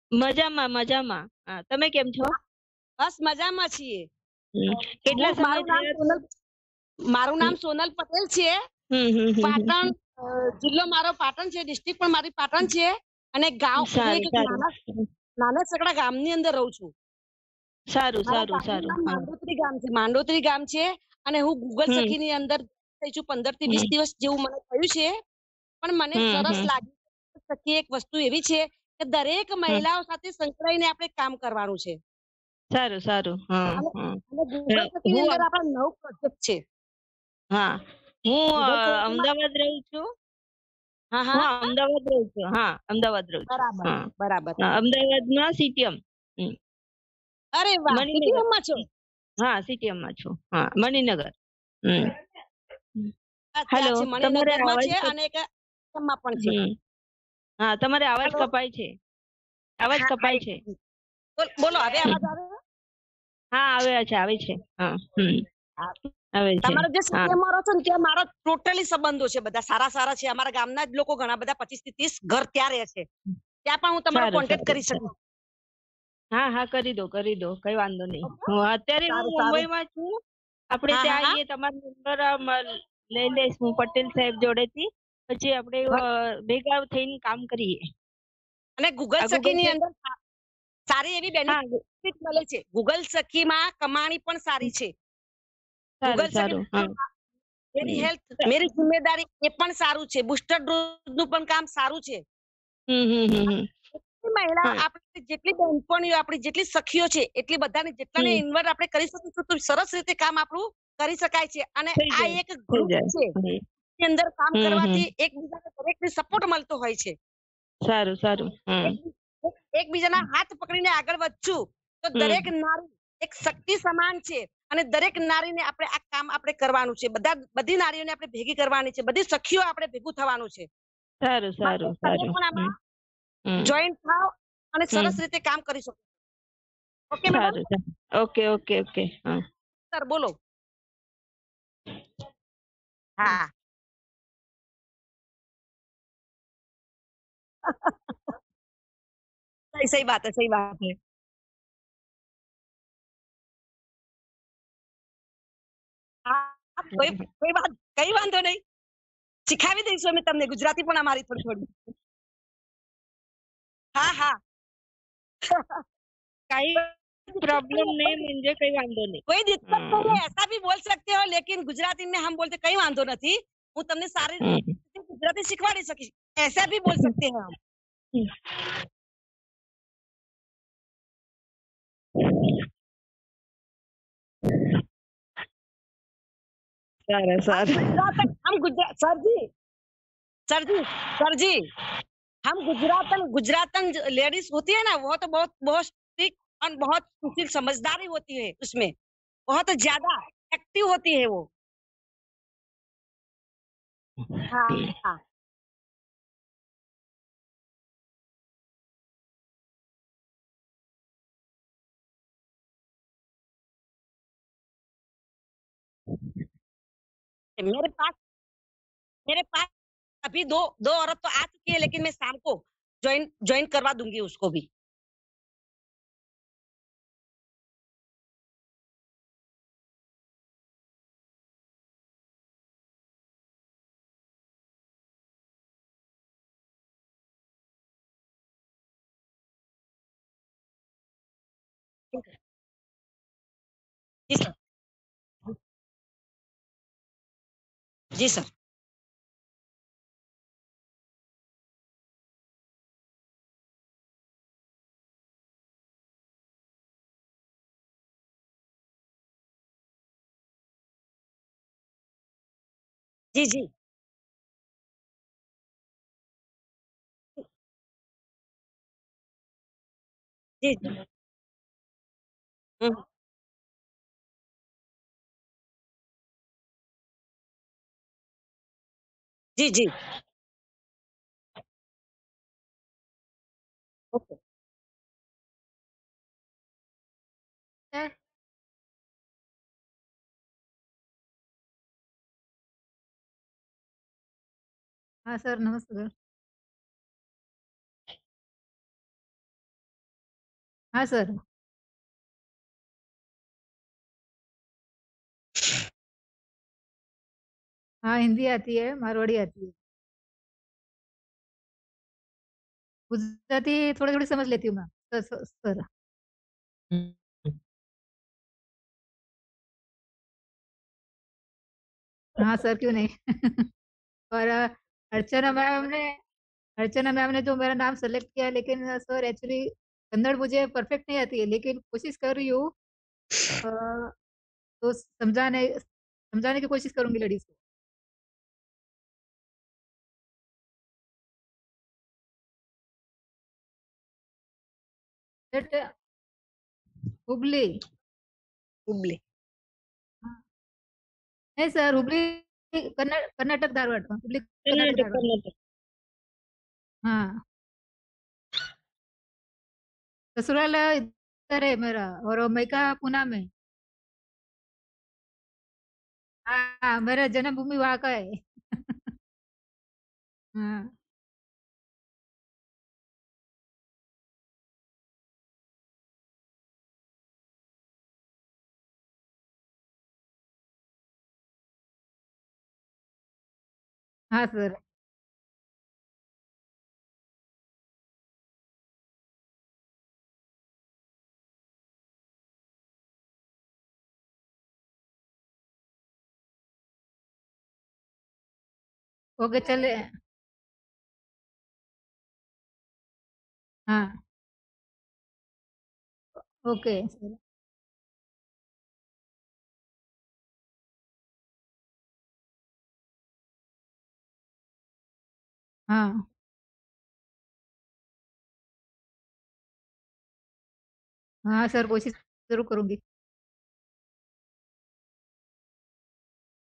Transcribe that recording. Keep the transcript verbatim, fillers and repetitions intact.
મજામાં, મજામાં. હા, તમે કેમ છો? બસ મજામાં છીએ. હમ. હું કેટલા સમય મારું નામ થયા સોનલ મારું હમ, નામ સોનલ પટેલ છે. હમ, હમ, હમ, હમ, પાટણ હમ. અ, જિલ્લો મારો પાટણ છે, ડિસ્ટ્રિક્ટ પણ મારી પાટણ છે અને ગામ હું સારું, એક સારું. નાના નાના સકડા ગામની અંદર રહું છું. સારું, મારા સારું, ગામનું સારું. નામ હા. માંડોત્રી ગામ છે. માંડોત્રી ગામ છે અને હું ગૂગલ હમ, સખીની અંદર થઈ છું પંદર થી વીસ હમ, દિવસ જેવું મને થયું છે. પણ મને હમ, સરસ હમ. લાગ્યું સખી એક વસ્તુ એવી છે કે દરેક હમ. મહિલાઓ સાથે સંકળાઈને આપણે કામ કરવાનું છે. સારું, સારું. હા, અને હા. અને ગૂગલ હા, સખીની હું અંદર અમ આપણા નવ પ્રોજેક્ટ છે. હા, હું અ, ગૂગલ સખીમાં અમદાવાદ રહું છું. હા, હું હા. અમદાવાદ રહું છું. હા, અમદાવાદ રહું છું. બરાબર, હા. બરાબર. અ, અમદાવાદમાં સીટીએમ. હમ. અરે વાહ! મણિનગર. સિટીમાં છો? હા, સીટીએમમાં છું. હા, મણિનગર. હમ. આ હેલો, ત્યાં છે તમારે મણિનગરમાં અવાજ છે કપ અને એક માં પણ છે. હમ. હા, તમારે અવાજ હેલો. કપાય છે. અવાજ હા, હા, કપાય એક છે. મિનિટ. બોલ બોલો હવે હમ. અવાજ આવે છે? હા, આવે છે, આવે છે. હા, હમ. હા. આવે છે. તમારે જે હા. સિટીમાં રહો છો ને ત્યાં મારા ટોટલી સંબંધો છે બધા સારા-સારા છે. અમારા ગામના જ લોકો ઘણા બધા પચીસ થી ત્રીસ ઘર ત્યાં રહે છે. ત્યાં પણ હું તમારો સારું, કોન્ટેક્ટ સારું. કરી શકું. હા, હા, કરી દો, કરી દો. કઈ વાંધો નહીં. ઓકે? હું અત્યારે હું સારું, સારું. મુંબઈમાં છું. આપણે હા, હા, ત્યાં હા. આવીએ તમારો નંબર અ, મ લઈ લઈશ હું પટેલ સાહેબ જોડેથી. પછી આપણે અ, ભલે. ભેગા થઈને કામ કરીએ. અને ગૂગલ આ ગૂગલ સખીની પે અંદર સા સારી એવી હા, બેનિફિટ મળે છે. ગૂગલ સખીમાં કમાણી પણ સારી છે. સારું, ગૂગલ સખી સારું. હા. મેરી હમ. હેલ્થ મેરી જિમ્મેદારી એ પણ સારું છે. બુસ્ટર ડોઝનું પણ કામ સારું છે. હમ, હમ, હમ, હમ. જેટલી મહિલા હા. આપણી જેટલી બહેનપણીઓ આપણી જેટલી સખીઓ છે એટલી બધાને જેટલાને હમ. ઇન્વર્ટ આપણે કરી શકીશું તો સરસ રીતે કામ આપણું કરી શકાય છે અને થઈ આ જાય, એક થઈ ગ્રુપ જાય. છે હમ, એની અંદર કામ હમ, હમ. કરવાથી એકબીજાને દરેકને સપોર્ટ મળતો હોય છે. સારું, સારું. હમ. એક- એક- એકબીજાના હાથ પકડીને આગળ વધશું તો દરેક હમ. નારી એક શક્તિ સમાન છે અને દરેક નારીને આપણે આ કામ આપણે કરવાનું છે. બધા બધી નારીઓને આપણે ભેગી કરવાની છે. બધી સખીઓ આપણે ભેગું થવાનું છે. સારું, માટે સારું, તમે સારું. પણ હમ, આમાં હમ, જોઈન્ટ થાવ અને સરસ હમ. રીતે કામ કરી શકો. Okay madam? સારું, સારું. Okay, okay, okay. હા. સર બોલો. હા. सही सही बात है, सही बात है। હા, કોઈ કોઈ વાત કઈ વાંધો નહીં. શીખાવી દઈશું અમે તમને ગુજરાતી પણ અમારી થોડી-થોડી. હા, હા. काही प्रॉब्लेम नहीं म्हणजे काही वांधो नहीं. कोई दिक्कत नहीं हं, है, ऐसा भी बोल सकते हो लेकिन गुजराती में हम बोलते कई वांधो નથી. હું તમને સારી हं. રીતે ગુજરાતી શીખવાડી શકીશ. ऐसा भी बोल सकते हैं हम. સારું, हम સારું. गुजरातन हम गुजरा सर जी, सर जी, सर जी, हम गुजरातन गुजरातन ज लेडीज़ होती है ना, वो तो बहुत बहुत स्ट्रिक्ट और बहुत सुशील समझदारी होती है उसमें, बहुत ज़्यादा एक्टिव होती है वो। हाँ, हाँ। मेरे पास मेरे पास अभी दो दो औरत तो आ चुकी है लेकिन मैं शाम को जॉइन जॉइन करवा दूँगी उसको भी। ठीक है। जी सर। जी सर। जी, जी। जी, जी। हुँ। जी, जी। ओके। है। हाँ सर, नमस्ते सर। हाँ सर। हाँ, हिंदी आती है, मारवाड़ी आती है। गुजराती थोड़ी-थोड़ी समझ लेती हूँ मैं। स स सर। हुँ, हुँ। हाँ सर, क्यों नहीं? और अ, अर्चना मैम ने अर्चना मैम ने जो मेरा नाम सेलेक्ट किया, लेकिन सर एक्चुअली कन्नड़ मुझे परफेक्ट नहीं आती है, लेकिन कोशिश कर रही हूँ। अ, तो समझाने समझाने की कोशिश करूँगी लेडीज़ को। बट हुबली। हुबली। हाँ। नहीं सर, हुबली कर्ना कर्नाटक धारवाड़, हुबली कर्नाटक कर्नाटक, धारवाड़। कर्नाटक। हाँ। ससुराल इधर है मेरा, और मैका पूना में। हाँ, मेरा जन्मभूमि वहाँ का है। हाँ। हाँ सर। ओके चले। हाँ। Okay sir. हाँ। हाँ सर, कोशिश जरूर करूंगी।